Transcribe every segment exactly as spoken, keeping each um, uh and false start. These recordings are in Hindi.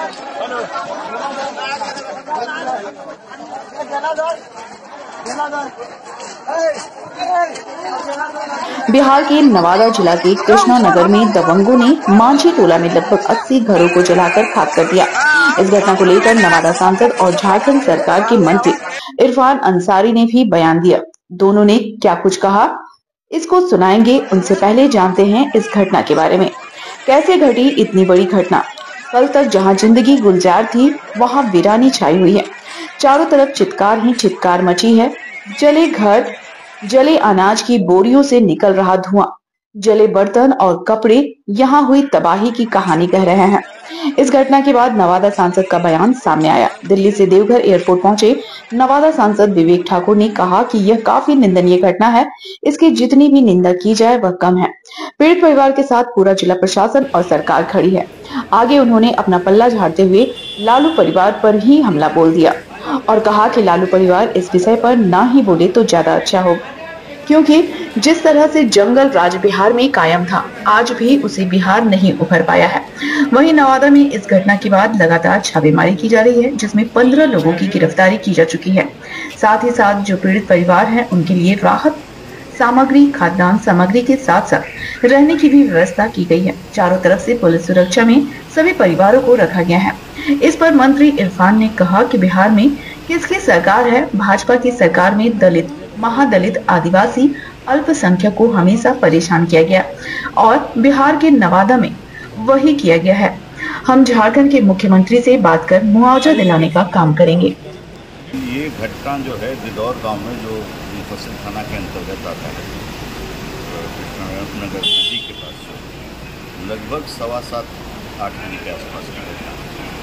बिहार के नवादा जिला के कृष्णा नगर में दबंगों ने मांझी टोला में लगभग अस्सी घरों को जलाकर खाक कर दिया। इस घटना को लेकर नवादा सांसद और झारखंड सरकार के मंत्री इरफान अंसारी ने भी बयान दिया। दोनों ने क्या कुछ कहा, इसको सुनाएंगे। उनसे पहले जानते हैं इस घटना के बारे में। कैसे घटी इतनी बड़ी घटना? कल तक जहां जिंदगी गुलजार थी, वहां वीरानी छाई हुई है। चारों तरफ चित्कार ही चित्कार मची है। जले घर, जले अनाज की बोरियों से निकल रहा धुआं, जले बर्तन और कपड़े, यहाँ हुई तबाही की कहानी कह रहे हैं। इस घटना के बाद नवादा सांसद का बयान सामने आया। दिल्ली से देवघर एयरपोर्ट पहुंचे नवादा सांसद विवेक ठाकुर ने कहा कि यह काफी निंदनीय घटना है। इसकी जितनी भी निंदा की जाए वह कम है। पीड़ित परिवार के साथ पूरा जिला प्रशासन और सरकार खड़ी है। आगे उन्होंने अपना पल्ला झाड़ते हुए लालू परिवार पर ही हमला बोल दिया और कहा कि लालू परिवार इस विषय पर ना ही बोले तो ज्यादा अच्छा हो, क्योंकि जिस तरह से जंगल राज बिहार में कायम था, आज भी उसे बिहार नहीं उभर पाया है। वहीं नवादा में इस घटना के बाद लगातार छापेमारी की जा रही है, जिसमें पंद्रह लोगों की गिरफ्तारी की जा चुकी है। साथ ही साथ जो पीड़ित परिवार हैं, उनके लिए राहत सामग्री, खाद्यान्न सामग्री के साथ साथ रहने की भी व्यवस्था की गई है। चारों तरफ से पुलिस सुरक्षा में सभी परिवारों को रखा गया है। इस पर मंत्री इरफान ने कहा कि बिहार में किसकी सरकार है? भाजपा की सरकार में दलित, महादलित, आदिवासी, अल्पसंख्यक को हमेशा परेशान किया गया और बिहार के नवादा में वही किया गया है। हम झारखंड के मुख्यमंत्री से बात कर मुआवजा दिलाने का काम करेंगे। ये घटना जो है दिदौर गांव में, जो मुफस्सिल थाना के अंतर्गत आता है, कृष्णा नगर नदी के पास, लगभग सवा सात आठ बजे के आसपास की घटना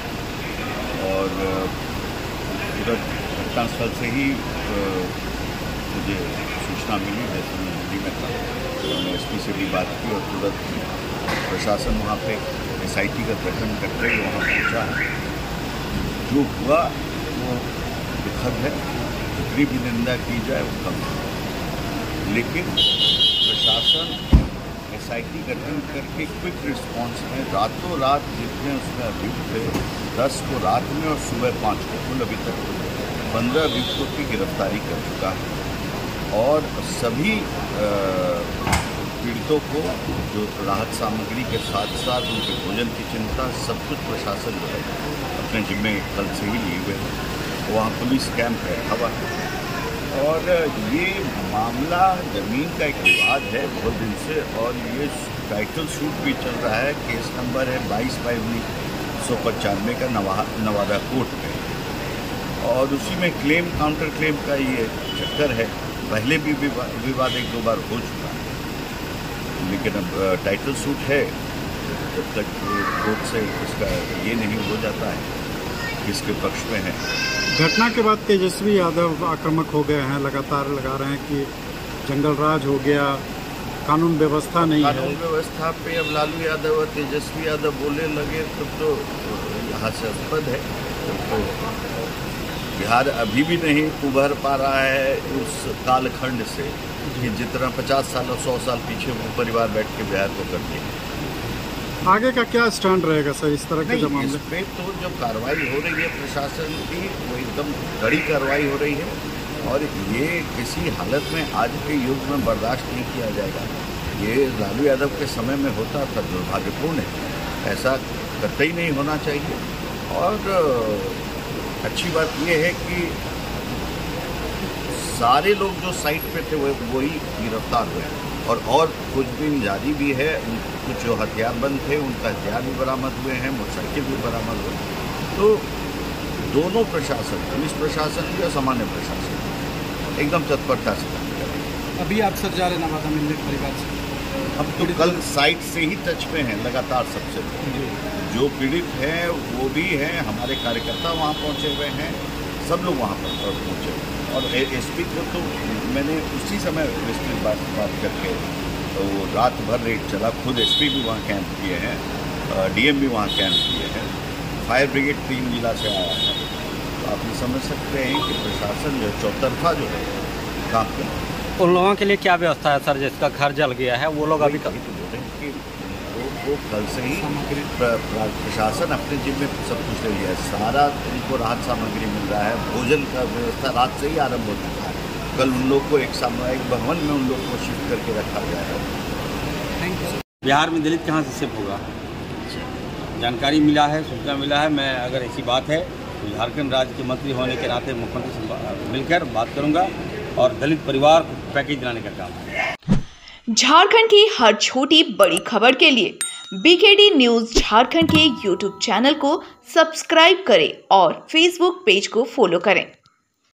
और उधर घटनास्थल से ही मुझे सूचना मिली। जैसे मैं दिल्ली में था तो मैंने एस पी से भी बात की और तुरंत प्रशासन वहाँ पे एस आई टी का गठन करके वहाँ पहुँचा। जो हुआ वो दुखद है, जितनी भी निंदा की जाए वो कम है, लेकिन प्रशासन एस आई टी गठन करके क्विक रिस्पांस में रातों रात जितने उसमें अभियुक्त थे, दस को रात में और सुबह पाँच को, कुल अभी तक पंद्रह अभियुक्तों की गिरफ्तारी कर चुका है और सभी पीड़ितों को जो राहत सामग्री के साथ साथ उनके भोजन की चिंता, सब कुछ प्रशासन जो है अपने जिम्मे कल से ही लिए हुए हैं। वहाँ पुलिस कैंप है हवा और ये मामला ज़मीन का एक विवाद है बहुत दिन से और ये टाइटल सूट भी चल रहा है। केस नंबर है बाईस बाई उन्नीस सौ पचानवे का नवा नवादा कोर्ट में और उसी में क्लेम काउंटर क्लेम का ये चक्कर है। पहले भी विवाद एक दो बार हो चुका है, लेकिन अब टाइटल सूट है, जब तक कोर्ट से इसका ये नहीं हो जाता है किसके पक्ष में है। घटना के बाद तेजस्वी यादव आक्रामक हो गए हैं, लगातार लगा रहे हैं कि जंगल राज हो गया, कानून व्यवस्था नहीं है। कानून व्यवस्था पे अब लालू यादव और तेजस्वी यादव बोलने लगे तब तो यहाँ से अस्पद है। तो बिहार अभी भी नहीं उभर पा रहा है उस कालखंड से कि जितना पचास साल और सौ साल पीछे वो परिवार बैठ के बिहार को कर दिया। आगे का क्या स्टैंड रहेगा सर इस तरह के मामले? इस पे तो जो कार्रवाई हो रही है प्रशासन की, वो एकदम कड़ी कार्रवाई हो रही है और ये किसी हालत में आज के युग में बर्दाश्त नहीं किया जाएगा। ये लालू यादव के समय में होता था, दुर्भाग्यपूर्ण है, ऐसा कतई नहीं होना चाहिए। और अच्छी बात यह है कि सारे लोग जो साइट पे थे वो वही गिरफ्तार हुए और और खोजबीन जारी भी है। कुछ जो हथियारबंद थे उनका हथियार भी बरामद हुए हैं, मोटरसाइकिल भी बरामद हुए। तो दोनों प्रशासन, पुलिस प्रशासन भी और सामान्य प्रशासन एकदम तत्परता से काम करें। अभी आप सर जा रहे नवादा मिलने परिवार से? हम तो कल साइट से ही टच पे हैं लगातार सबसे। जो पीड़ित हैं वो भी हैं, हमारे कार्यकर्ता वहाँ पहुँचे हुए हैं, सब लोग वहाँ पर पहुँचे हुए हैं। और एसपी को तो मैंने उसी समय एसपी बात बात करके तो रात भर रेड चला, खुद एसपी भी वहाँ कैंप किए हैं, डीएम भी वहाँ कैंप किए हैं, फायर ब्रिगेड तीन जिला से आया है। तो आप ये समझ सकते हैं कि प्रशासन जो चौतरफा जो है काम कर रहा है। उन लोगों के लिए क्या व्यवस्था है सर जिसका घर जल गया है? वो लोग अभी तो बोल रहे हैं कि लोग को कल से ही प्र, प्र, प्रशासन अपने जिम्मे में सब कुछ ले लिया है। सारा उनको राहत सामग्री मिल रहा है, भोजन का व्यवस्था रात से ही आरंभ हो चुका है। कल उन लोग को एक सामुदायिक भवन में उन लोग को शिफ्ट करके रखा गया है। बिहार में दलित कहाँ से शिफ्ट होगा? जानकारी मिला है, सूचना मिला है। मैं अगर ऐसी बात है तो झारखंड राज्य के मंत्री होने के नाते मुख्यमंत्री से मिलकर बात करूंगा और दलित परिवार को पैकेज दिलाने का काम। झारखंड की हर छोटी बड़ी खबर के लिए बीकेडी न्यूज झारखंड के यूट्यूब चैनल को सब्सक्राइब करें और फेसबुक पेज को फॉलो करें।